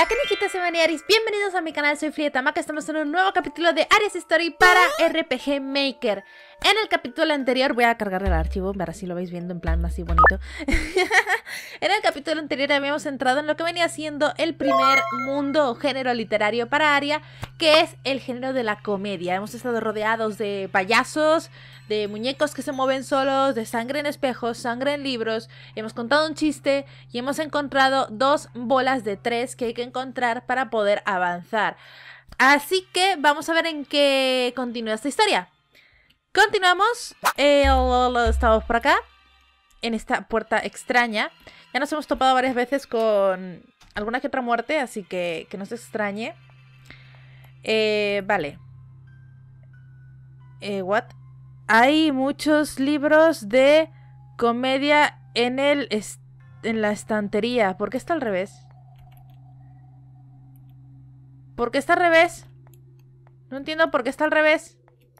Hola canijitas y maniaris, bienvenidos a mi canal, soy Frietama, que estamos en un nuevo capítulo de Arias Story para RPG Maker. En el capítulo anterior, voy a cargar el archivo, para así lo vais viendo en plan así bonito. En el capítulo anterior habíamos entrado en lo que venía siendo el primer mundo o género literario para Aria, que es el género de la comedia. Hemos estado rodeados de payasos, de muñecos que se mueven solos, de sangre en espejos, sangre en libros. Hemos contado un chiste y hemos encontrado 2 bolas de 3 que hay que encontrar para poder avanzar. Así que vamos a ver en qué continúa esta historia. Continuamos. Estamos por acá, en esta puerta extraña. Ya nos hemos topado varias veces con alguna que otra muerte, así que no se extrañe. Vale. What? Hay muchos libros de comedia en la estantería. ¿Por qué está al revés? ¿Por qué está al revés? No entiendo por qué está al revés.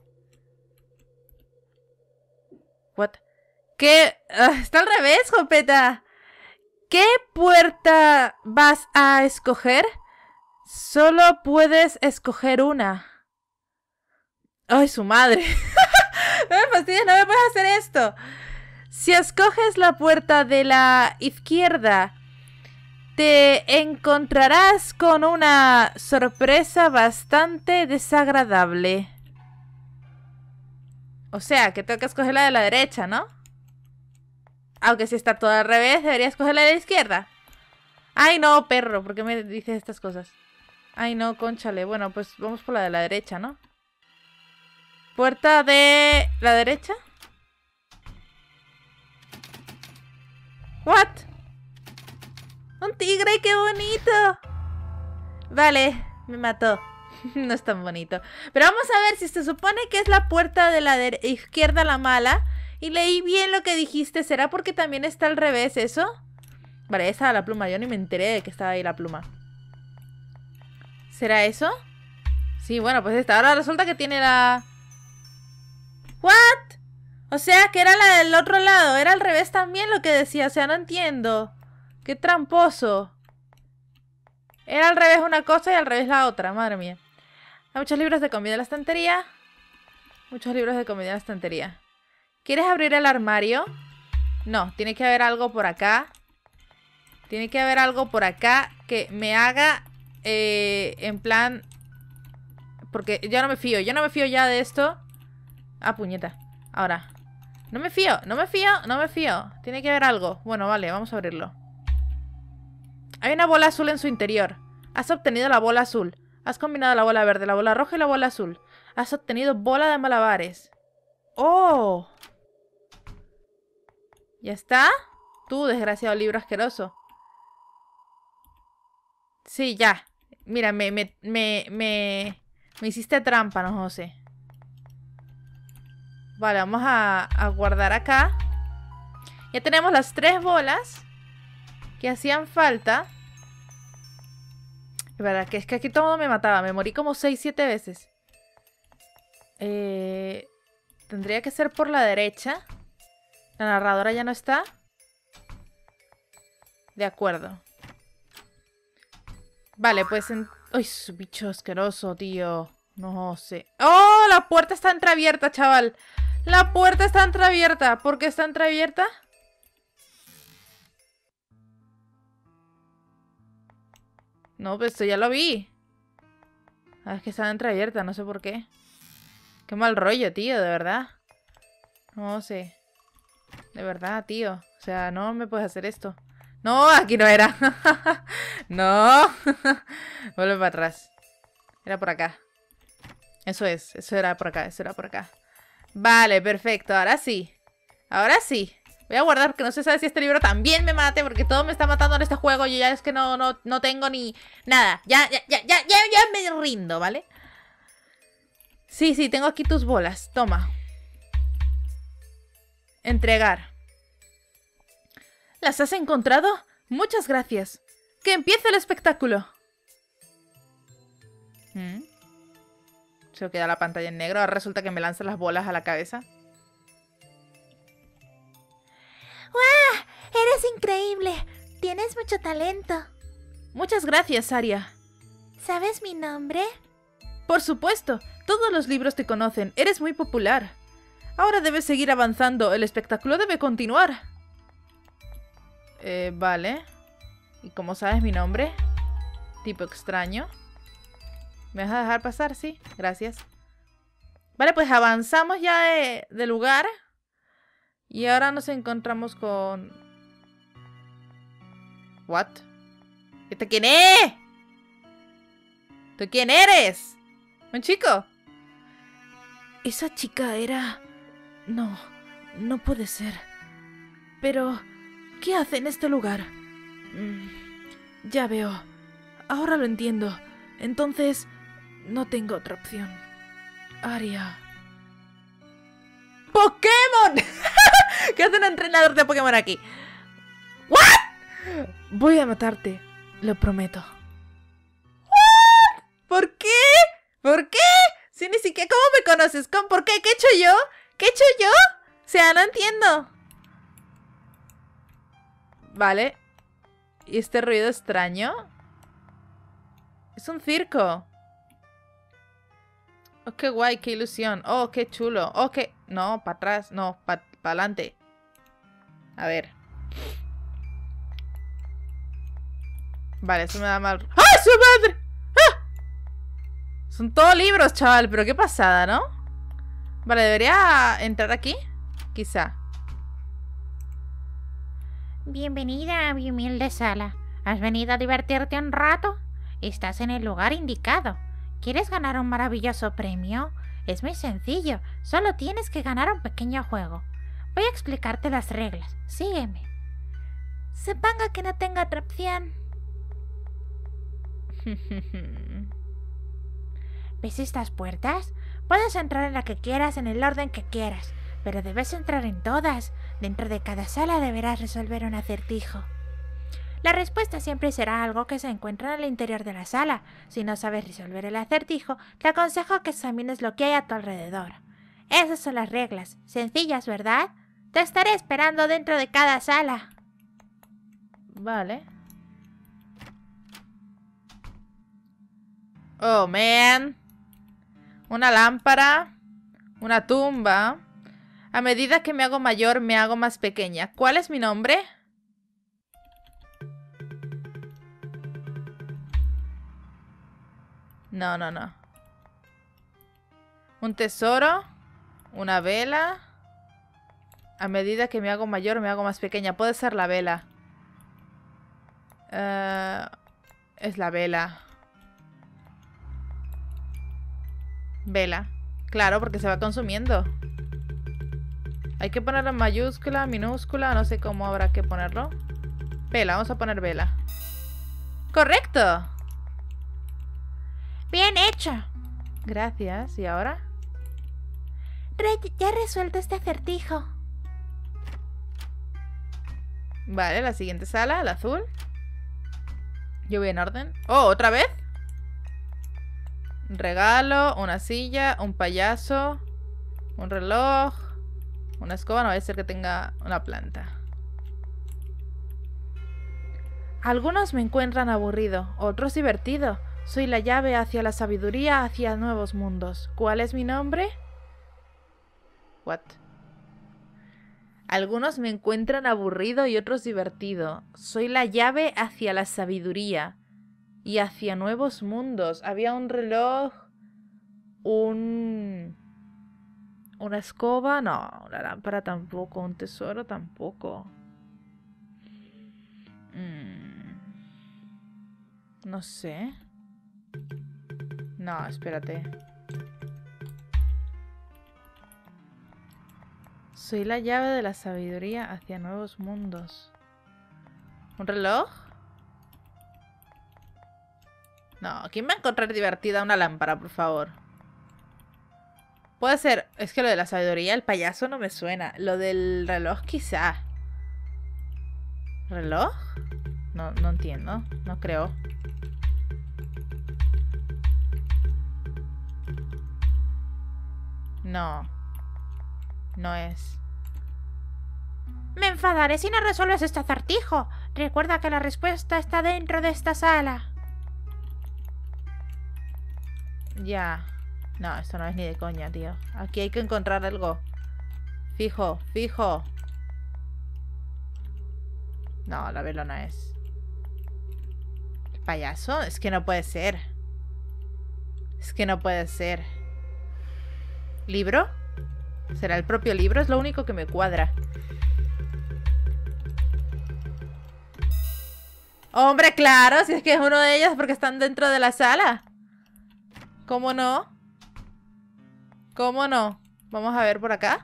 What? ¿Qué? Está al revés, Jopeta. ¿Qué puerta vas a escoger? Solo puedes escoger una. ¡Ay, su madre! No me fastidies, no me puedes hacer esto. Si escoges la puerta de la izquierda, te encontrarás con una sorpresa bastante desagradable. O sea, que tengo que escoger la de la derecha, ¿no? Aunque si está todo al revés, debería escoger la de la izquierda. Ay, no, perro, ¿por qué me dices estas cosas? Ay, no, cónchale. Bueno, pues vamos por la de la derecha, ¿no? Puerta de la derecha. ¿What? ¡Un tigre! ¡Qué bonito! Vale, me mató. No es tan bonito. Pero vamos a ver si se supone que es la puerta de la izquierda la mala. Y leí bien lo que dijiste. ¿Será porque también está al revés eso? Vale, esa era la pluma. Yo ni me enteré de que estaba ahí la pluma. ¿Será eso? Sí, bueno, pues esta. Ahora resulta que tiene la... ¿What? O sea, que era la del otro lado. Era al revés también lo que decía. O sea, no entiendo. Qué tramposo. Era al revés una cosa y al revés la otra. Madre mía. Hay muchos libros de comida en la estantería. Muchos libros de comida en la estantería. ¿Quieres abrir el armario? No, tiene que haber algo por acá. Tiene que haber algo por acá que me haga en plan... Porque yo no me fío. Yo no me fío ya de esto. Ah, puñeta. Ahora. No me fío, no me fío, no me fío. Tiene que haber algo. Bueno, vale, vamos a abrirlo. Hay una bola azul en su interior. Has obtenido la bola azul. Has combinado la bola verde, la bola roja y la bola azul. Has obtenido bola de malabares. ¡Oh! ¿Ya está? Tú, desgraciado libro asqueroso. Sí, ya. Mira, me hiciste trampa, no José. Vale, vamos a guardar acá. Ya tenemos las 3 bolas que hacían falta. Es verdad que es que aquí todo me mataba. Me morí como 6-7 veces. Tendría que ser por la derecha. La narradora ya no está. De acuerdo. Vale, pues... ¡Ay, su bicho asqueroso, tío! No sé. ¡Oh! La puerta está entreabierta, chaval. La puerta está entreabierta. ¿Por qué está entreabierta? No, pues esto ya lo vi. Ah, es que está entreabierta, no sé por qué. Qué mal rollo, tío, de verdad. No sé. De verdad, tío. O sea, no me puedes hacer esto. No, aquí no era. No. Vuelve para atrás. Era por acá. Eso es. Eso era por acá. Eso era por acá. Vale, perfecto. Ahora sí. Ahora sí. Voy a guardar porque no se sabe si este libro también me mate. Porque todo me está matando en este juego. Yo ya es que no tengo ni nada. Ya me rindo, ¿vale? Sí, tengo aquí tus bolas. Toma. Entregar. ¿Las has encontrado? Muchas gracias. ¡Que empiece el espectáculo! Se queda la pantalla en negro. Ahora resulta que me lanzan las bolas a la cabeza. ¡Guau! ¡Eres increíble! Tienes mucho talento. Muchas gracias, Aria. ¿Sabes mi nombre? Por supuesto, todos los libros te conocen, eres muy popular. Ahora debes seguir avanzando, el espectáculo debe continuar. Vale. ¿Y cómo sabes mi nombre? Tipo extraño. ¿Me vas a dejar pasar? Sí, gracias. Vale, pues avanzamos ya de lugar. Y ahora nos encontramos con... ¿What? ¿Este quién es? ¿Tú quién eres? ¿Un chico? Esa chica era... No, no puede ser. Pero... ¿qué hace en este lugar? Ya veo. Ahora lo entiendo. Entonces... no tengo otra opción. Aria. ¡Pokémon! ¿Qué hace un entrenador de Pokémon aquí? ¿What? Voy a matarte. Lo prometo. ¿What? ¿Por qué? ¿Por qué? Si ni siquiera... ¿Cómo me conoces? ¿Por qué? ¿Qué he hecho yo? ¿Qué he hecho yo? O sea, no entiendo. Vale. ¿Y este ruido extraño? Es un circo. Oh, qué guay, qué ilusión. Oh, qué chulo. Oh, qué... No, para atrás. No, para adelante. A ver. Vale, eso me da mal... ¡Ah, su madre! ¡Ah! Son todos libros, chaval. Pero qué pasada, ¿no? Vale, ¿debería entrar aquí? Quizá. Bienvenida a mi humilde sala. ¿Has venido a divertirte un rato? Estás en el lugar indicado. ¿Quieres ganar un maravilloso premio? Es muy sencillo. Solo tienes que ganar un pequeño juego. Voy a explicarte las reglas. Sígueme. Supongo que no tengo otra opción. ¿Ves estas puertas? Puedes entrar en la que quieras, en el orden que quieras, pero debes entrar en todas. Dentro de cada sala deberás resolver un acertijo. La respuesta siempre será algo que se encuentra en el interior de la sala. Si no sabes resolver el acertijo, te aconsejo que examines lo que hay a tu alrededor. Esas son las reglas. Sencillas, ¿verdad? Te estaré esperando dentro de cada sala. Vale. Oh, man. Una lámpara. Una tumba. A medida que me hago mayor, me hago más pequeña. ¿Cuál es mi nombre? No, no, no. Un tesoro. Una vela. A medida que me hago mayor, me hago más pequeña. Puede ser la vela. Es la vela. Vela. Claro, porque se va consumiendo. Hay que ponerlo en mayúscula, minúscula. No sé cómo habrá que ponerlo. Vela, vamos a poner vela. ¡Correcto! ¡Bien hecho! Gracias. ¿Y ahora? Ya he resuelto este acertijo. Vale, la siguiente sala, la azul. Yo voy en orden. ¡Oh, otra vez! Un regalo, una silla, un payaso, un reloj, una escoba. No vaya a ser que tenga una planta. Algunos me encuentran aburrido, otros divertido. Soy la llave hacia la sabiduría, hacia nuevos mundos. ¿Cuál es mi nombre? What? Algunos me encuentran aburrido y otros divertido. Soy la llave hacia la sabiduría y hacia nuevos mundos. Había un reloj, una escoba, no, una lámpara tampoco, un tesoro tampoco. No sé. No, espérate. Soy la llave de la sabiduría hacia nuevos mundos. ¿Un reloj? No, ¿quién va a encontrar divertida una lámpara, por favor? Puede ser... Es que lo de la sabiduría, el payaso no me suena. Lo del reloj quizá. ¿Reloj? No, no entiendo. No creo. No. No es. Me enfadaré si no resuelves este acertijo. Recuerda que la respuesta está dentro de esta sala. Ya. No, esto no es ni de coña, tío. Aquí hay que encontrar algo. Fijo, fijo. No, la velo no es. ¿El payaso? Es que no puede ser. Es que no puede ser. ¿Libro? ¿Será el propio libro? Es lo único que me cuadra. Hombre, claro, si es que es uno de ellos porque están dentro de la sala. ¿Cómo no? ¿Cómo no? Vamos a ver por acá.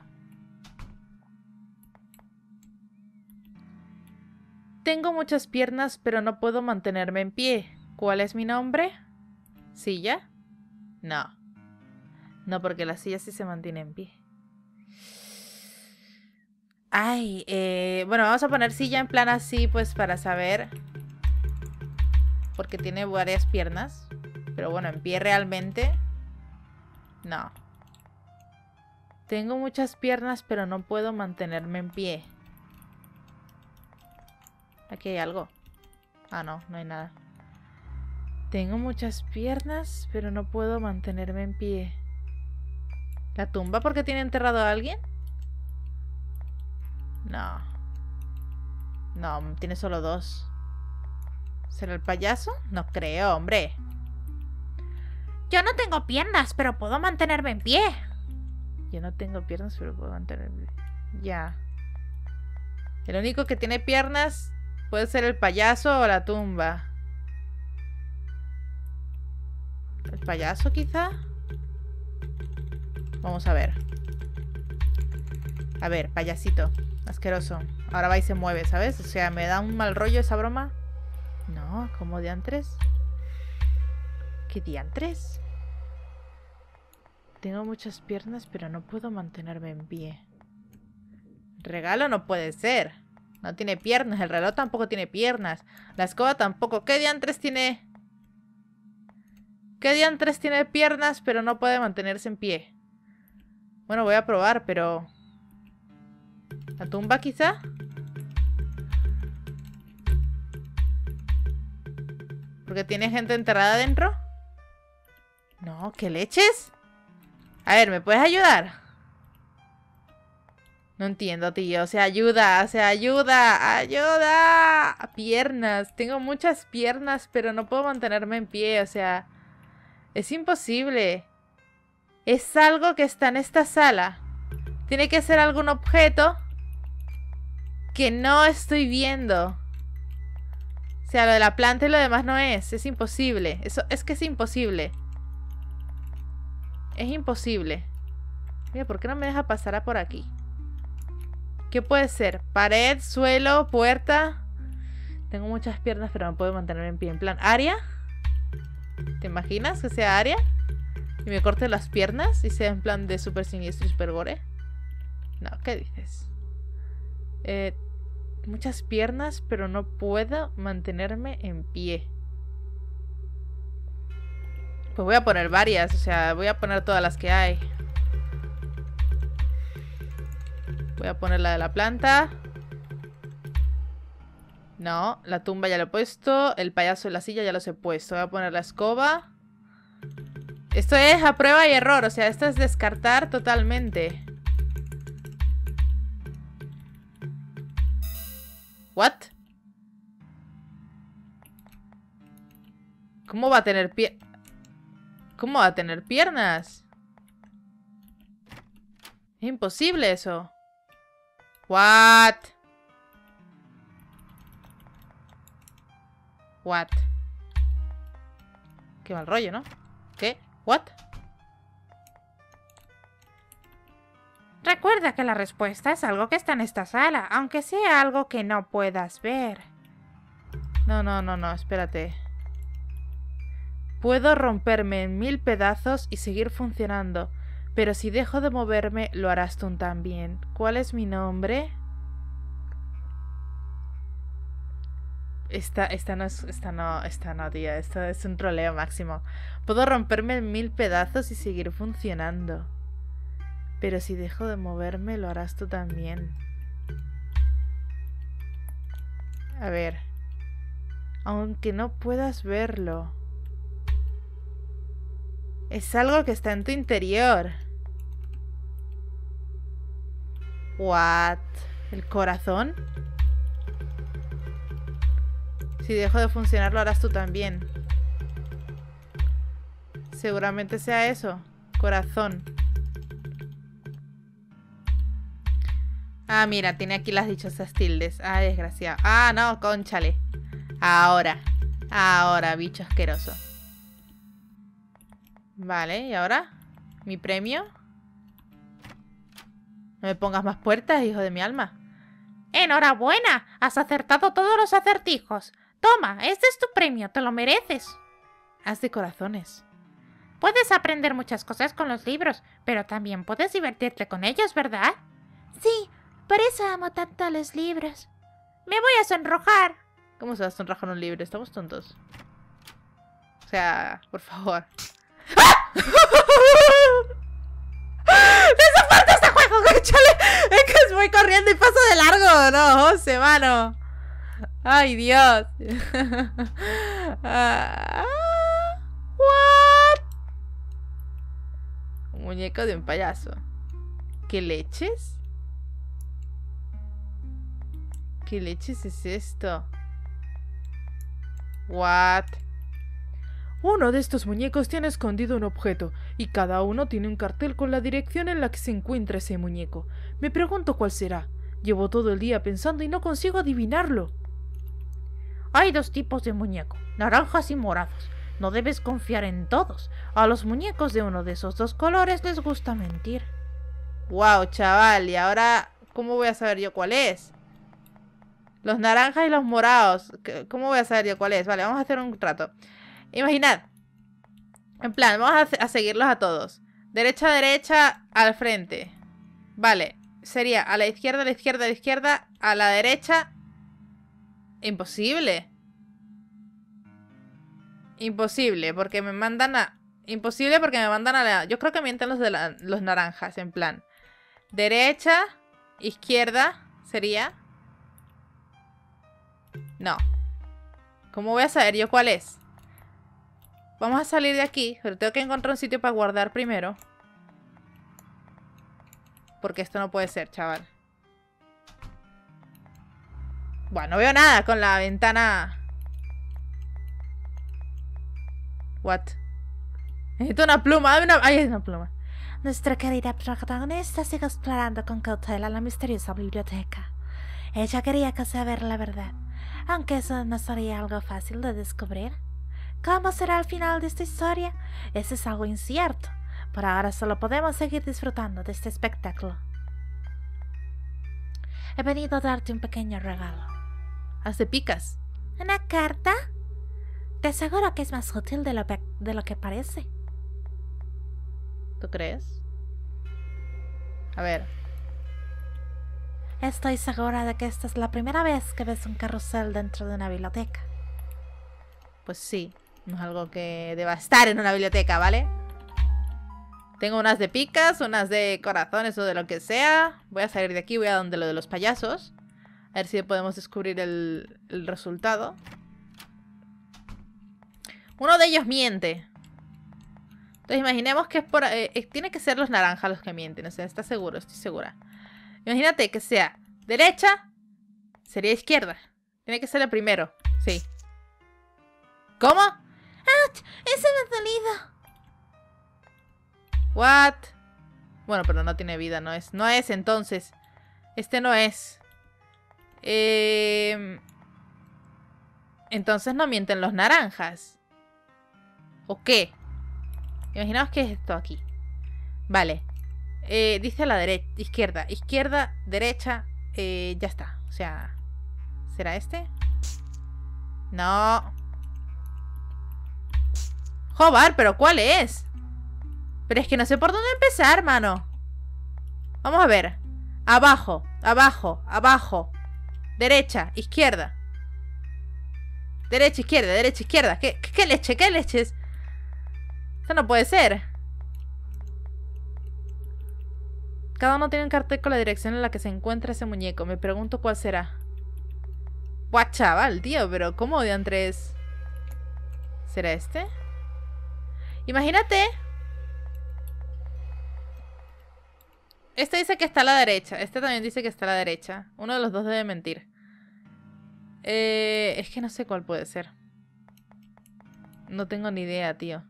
Tengo muchas piernas, pero no puedo mantenerme en pie. ¿Cuál es mi nombre? ¿Silla? No. No, porque la silla sí se mantiene en pie. Ay, bueno, vamos a poner silla en plan así, pues para saber. Porque tiene varias piernas. Pero bueno, en pie realmente. No. Tengo muchas piernas, pero no puedo mantenerme en pie. Aquí hay algo. Ah, no, no hay nada. Tengo muchas piernas, pero no puedo mantenerme en pie. ¿La tumba porque tiene enterrado a alguien? No. No, tiene solo 2. ¿Será el payaso? No creo, hombre. Yo no tengo piernas, pero puedo mantenerme en pie. Yo no tengo piernas, pero puedo mantenerme. Ya. El único que tiene piernas puede ser el payaso o la tumba. ¿El payaso quizá? Vamos a ver. A ver, payasito. Asqueroso. Ahora va y se mueve, ¿sabes? O sea, me da un mal rollo esa broma. No, ¿cómo diantres? ¿Qué diantres? Tengo muchas piernas, pero no puedo mantenerme en pie. Regalo no puede ser. No tiene piernas. El reloj tampoco tiene piernas. La escoba tampoco. ¿Qué diantres tiene? ¿Qué diantres tiene piernas, pero no puede mantenerse en pie? Bueno, voy a probar, pero... ¿La tumba quizá? ¿Porque tiene gente enterrada dentro? No, ¿qué leches? A ver, ¿me puedes ayudar? No entiendo, tío. ¡Ayuda! ¡Ayuda! Piernas. Tengo muchas piernas, pero no puedo mantenerme en pie. O sea, es imposible. Es algo que está en esta sala. Tiene que ser algún objeto que no estoy viendo. O sea, lo de la planta y lo demás no es. Es imposible. Eso es que es imposible. Es imposible. Mira, ¿por qué no me deja pasar a por aquí? ¿Qué puede ser? ¿Pared? ¿Suelo? ¿Puerta? Tengo muchas piernas, pero no puedo mantenerme en pie. En plan, ¿área? ¿Te imaginas que sea área? Y me corte las piernas y sea en plan de súper siniestro y súper gore. No, ¿qué dices? Muchas piernas, pero no puedo mantenerme en pie. Pues voy a poner varias, o sea, voy a poner todas las que hay. Voy a poner la de la planta. No, la tumba ya lo he puesto. El payaso en la silla ya los he puesto. Voy a poner la escoba. Esto es a prueba y error, o sea, esto es descartar totalmente. ¿What? ¿Cómo va a tener pie? ¿Cómo va a tener piernas? Es imposible eso. What? What? Qué mal rollo, ¿no? ¿Qué? What? Recuerda que la respuesta es algo que está en esta sala, aunque sea algo que no puedas ver. No, espérate. Puedo romperme en 1000 pedazos y seguir funcionando, pero si dejo de moverme, lo harás tú también. ¿Cuál es mi nombre? Esta no, tía. Esto es un troleo máximo. Puedo romperme en 1000 pedazos y seguir funcionando, pero si dejo de moverme, lo harás tú también. A ver. Aunque no puedas verlo. Es algo que está en tu interior. What? ¿El corazón? Si dejo de funcionar lo harás tú también. Seguramente sea eso. Corazón. Ah, mira, tiene aquí las dichosas tildes. Ah, desgraciado. Ah, no, cónchale. Ahora. Ahora, bicho asqueroso. Vale, ¿y ahora? ¿Mi premio? No me pongas más puertas, hijo de mi alma. ¡Enhorabuena! Has acertado todos los acertijos. Toma, este es tu premio, te lo mereces. Haz de corazones. Puedes aprender muchas cosas con los libros, pero también puedes divertirte con ellos, ¿verdad? Sí, por eso amo tanto los libros. Me voy a sonrojar. ¿Cómo se va a sonrojar un libro? Estamos tontos. O sea, por favor. ¡Ah! ¡Desaparta este juego! ¡Chale! Es que voy corriendo y paso de largo. No, José, mano. Ay, Dios. What? Un muñeco de un payaso. ¿Qué leches? ¿Qué leches es esto? What? Uno de estos muñecos tiene escondido un objeto, y cada uno tiene un cartel con la dirección en la que se encuentra ese muñeco. Me pregunto cuál será. Llevo todo el día pensando y no consigo adivinarlo. Hay dos tipos de muñeco, naranjas y morados. No debes confiar en todos. A los muñecos de uno de esos dos colores les gusta mentir. Wow, chaval, y ahora, ¿cómo voy a saber yo cuál es? Los naranjas y los morados. ¿Cómo voy a saber yo cuál es? Vale, vamos a hacer un trato. Imaginad. En plan, vamos a seguirlos a todos. Derecha, derecha, al frente. Vale, sería a la izquierda, a la izquierda, a la izquierda, a la derecha. Imposible. Imposible, porque me mandan a... Imposible porque me mandan a la... Yo creo que mienten los naranjas, en plan. Derecha, izquierda, sería... No. ¿Cómo voy a saber yo cuál es? Vamos a salir de aquí, pero tengo que encontrar un sitio para guardar primero. Porque esto no puede ser, chaval. Bueno, no veo nada con la ventana. What? Necesito una pluma, dame una... Ay, es una pluma. Nuestra querida protagonista sigue explorando con cautela la misteriosa biblioteca. Ella quería saber la verdad, aunque eso no sería algo fácil de descubrir. ¿Cómo será el final de esta historia? Eso es algo incierto. Por ahora solo podemos seguir disfrutando de este espectáculo. He venido a darte un pequeño regalo. Haz de picas. ¿Una carta? Te aseguro que es más útil de lo que parece. ¿Tú crees? A ver. Estoy segura de que esta es la primera vez que ves un carrusel dentro de una biblioteca. Pues sí, no es algo que deba estar en una biblioteca, ¿vale? Tengo unas de picas, unas de corazones o de lo que sea. Voy a salir de aquí, voy a donde lo de los payasos. A ver si podemos descubrir el resultado. Uno de ellos miente. Entonces imaginemos que es por... tiene que ser los naranjas los que mienten. O sea, ¿estás seguro? Estoy segura. Imagínate que sea derecha, sería izquierda. Tiene que ser el primero. Sí. ¿Cómo? ¡Auch! ¡Eso me ha dolido! What? Bueno, pero no tiene vida, no es. No es entonces. Este no es. Entonces no mienten los naranjas. ¿O qué? Imaginaos que es esto aquí. Vale. Dice a la derecha, izquierda. Izquierda, derecha. Ya está. O sea, ¿será este? No. Joder, pero ¿cuál es? Pero es que no sé por dónde empezar, mano. Vamos a ver. Abajo, abajo, abajo. Derecha, izquierda. Derecha, izquierda, derecha, izquierda. ¿Qué leche? ¿Qué leches? Esto no puede ser. Cada uno tiene un cartel con la dirección en la que se encuentra ese muñeco. Me pregunto cuál será. Buah, chaval, tío, pero ¿cómo de Andrés? ¿Será este? Imagínate. Este dice que está a la derecha. Este también dice que está a la derecha. Uno de los dos debe mentir. Es que no sé cuál puede ser. No tengo ni idea, tío.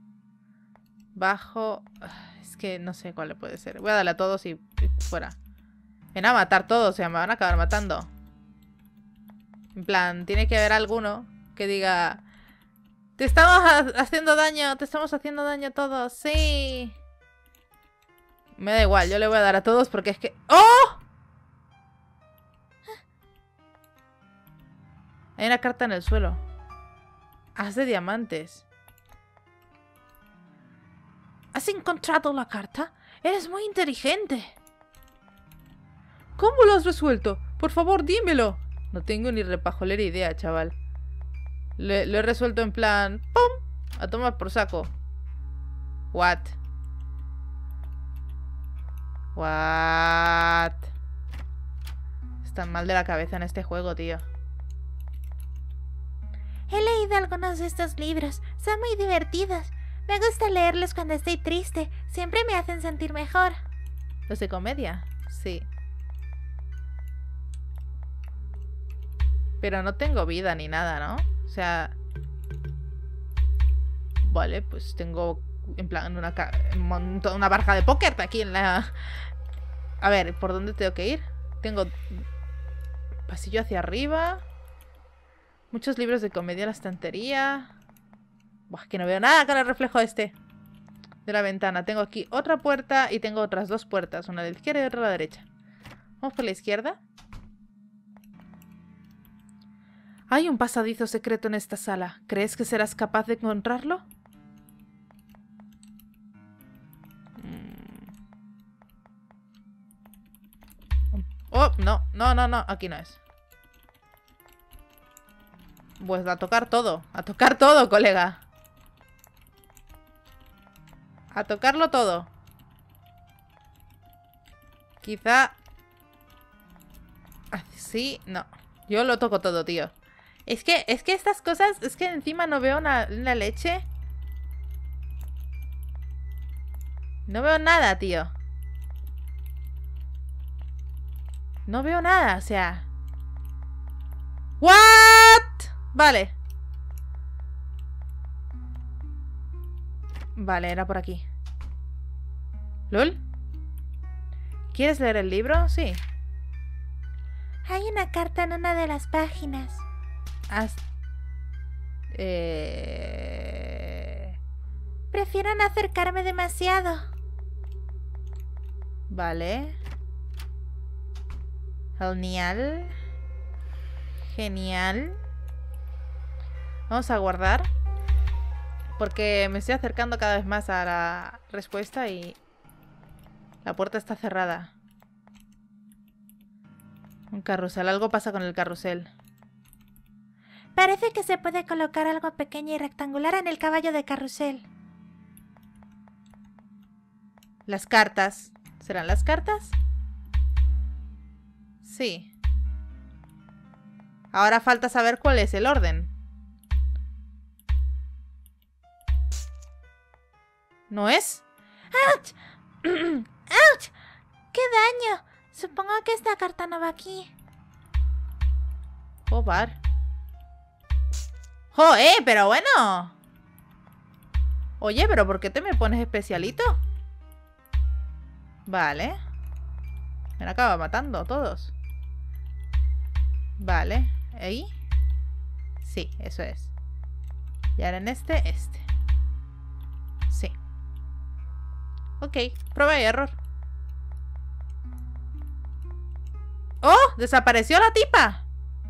Bajo. Es que no sé cuál puede ser. Voy a darle a todos y fuera. Ven a matar todos, o sea, me van a acabar matando. En plan, tiene que haber alguno que diga... Te estamos haciendo daño, te estamos haciendo daño a todos, sí. Me da igual, yo le voy a dar a todos porque es que... ¡Oh! Hay una carta en el suelo. Haz de diamantes. ¿Has encontrado la carta? Eres muy inteligente. ¿Cómo lo has resuelto? Por favor, dímelo. No tengo ni repajolera idea, chaval. Lo he resuelto en plan... ¡Pum! A tomar por saco. What? What? Están mal de la cabeza en este juego, tío. He leído algunos de estos libros. Son muy divertidos. Me gusta leerlos cuando estoy triste. Siempre me hacen sentir mejor. ¿Los de comedia? Sí. Pero no tengo vida ni nada, ¿no? O sea... Vale, pues tengo... En plan, una barra de póker aquí en la... A ver, ¿por dónde tengo que ir? Tengo... Pasillo hacia arriba. Muchos libros de comedia en la estantería. Buah, que no veo nada con el reflejo este de la ventana. Tengo aquí otra puerta y tengo otras dos puertas. Una a la izquierda y otra a la derecha. Vamos por la izquierda. Hay un pasadizo secreto en esta sala. ¿Crees que serás capaz de encontrarlo? Oh, no, no, no, no. Aquí no es. Pues a tocar todo, colega. A tocarlo todo. Quizá... Sí, no. Yo lo toco todo, tío. Es que estas cosas... Es que encima no veo una leche. No veo nada, tío. No veo nada, o sea... ¿What? Vale. Vale, era por aquí. ¿Lol? ¿Quieres leer el libro? Sí. Hay una carta en una de las páginas. Prefiero no acercarme demasiado. Vale. Genial. Genial. Vamos a guardar. Porque me estoy acercando cada vez más a la respuesta y... La puerta está cerrada. Un carrusel. Algo pasa con el carrusel. Parece que se puede colocar algo pequeño y rectangular en el caballo de carrusel. Las cartas. ¿Serán las cartas? Sí. Ahora falta saber cuál es el orden. ¿No es? ¡Auch! ¡Auch! ¡Qué daño! Supongo que esta carta no va aquí. Joder. ¡Joder! Pero bueno. Oye, pero ¿por qué te me pones especialito? Vale. Me acaba matando a todos. Vale. ¿Ahí? Sí, eso es. Y ahora en este. Sí. Ok, prueba y error. ¡Oh! ¡Desapareció la tipa!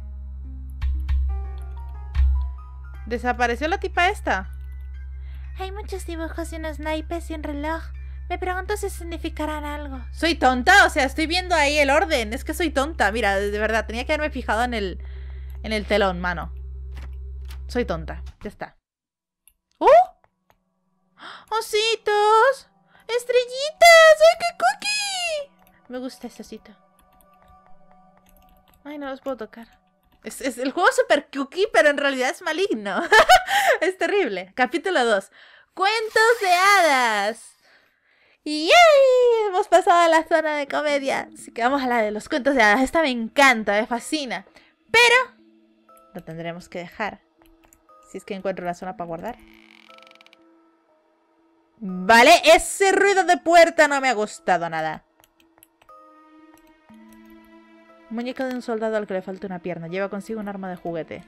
Desapareció la tipa esta. Hay muchos dibujos y unos naipes y un reloj. Me pregunto si significarán algo. ¿Soy tonta? O sea, estoy viendo ahí el orden. Es que soy tonta. Mira, de verdad, tenía que haberme fijado en el telón, mano. Soy tonta. Ya está. ¡Oh! ¡Ositos! ¡Estrellitas! ¡Ay, qué cookie! Me gusta este osito. Ay, no los puedo tocar. El juego es super cookie, pero en realidad es maligno. Es terrible. Capítulo 2. Cuentos de hadas. ¡Yay! Hemos pasado a la zona de comedia. Así que vamos a la de los cuentos de hadas. Esta me encanta, me fascina. Pero lo tendremos que dejar. Si es que encuentro la zona para guardar. Vale, ese ruido de puerta no me ha gustado nada. Muñeca de un soldado al que le falta una pierna. Lleva consigo un arma de juguete.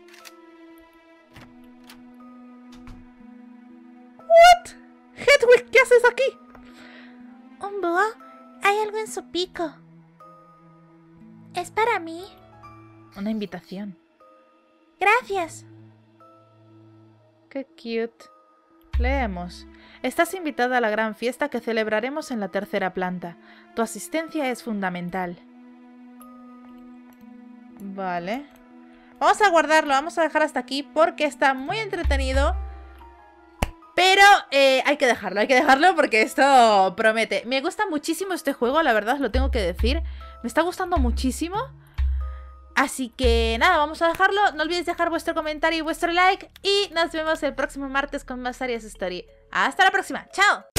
¿What? Hedwig, ¿qué haces aquí? Un búho. Hay algo en su pico. Es para mí. Una invitación. Gracias. Qué cute. Leemos. Estás invitada a la gran fiesta que celebraremos en la tercera planta. Tu asistencia es fundamental. Vale. Vamos a guardarlo, vamos a dejar hasta aquí porque está muy entretenido. Pero hay que dejarlo porque esto promete. Me gusta muchísimo este juego, la verdad, lo tengo que decir. Me está gustando muchísimo. Así que nada, vamos a dejarlo. No olvidéis dejar vuestro comentario y vuestro like. Y nos vemos el próximo martes con más Aries Story. ¡Hasta la próxima! ¡Chao!